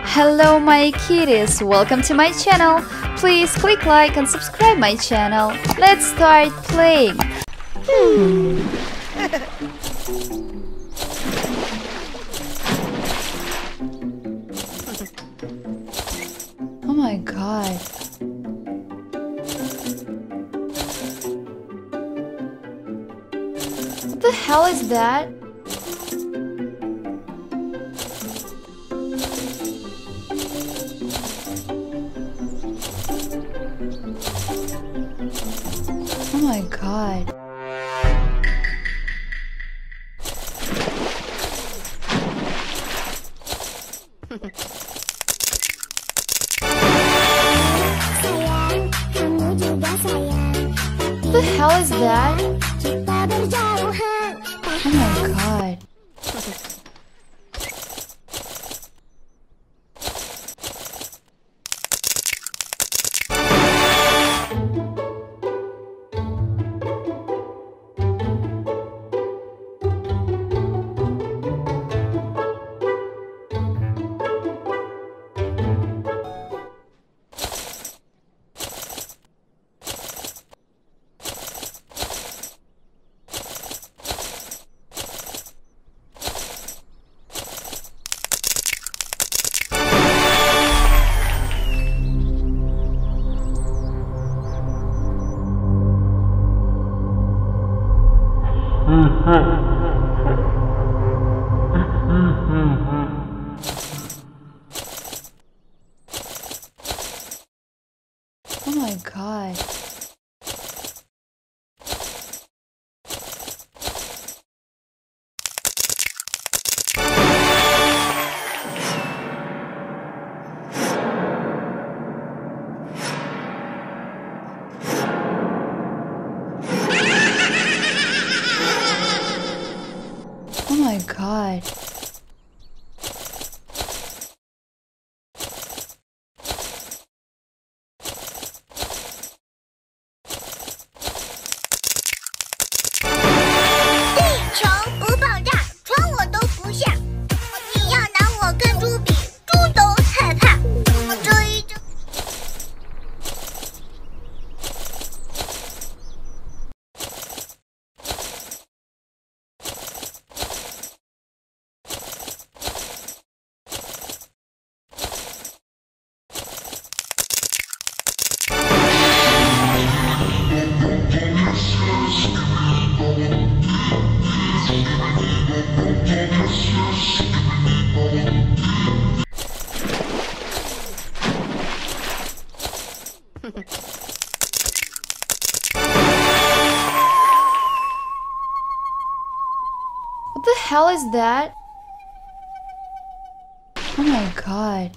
Hello my kitties, welcome to my channel. Please click like and subscribe my channel. Let's start playing. Oh my god. What the hell is that? Oh my god. What the hell is that? Oh my god. Oh my god. Oh my god. What the hell is that? Oh my god.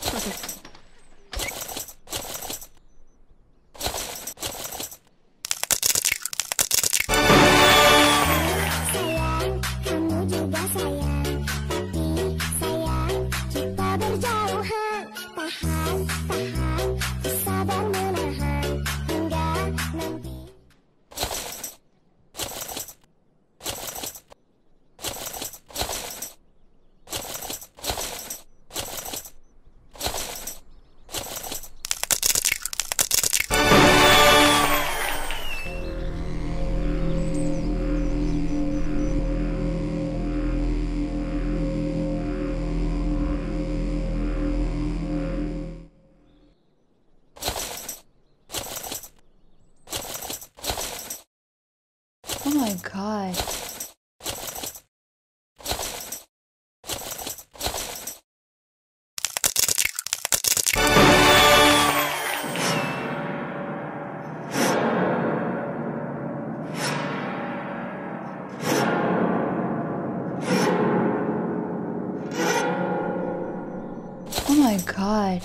Oh my god. Oh my god.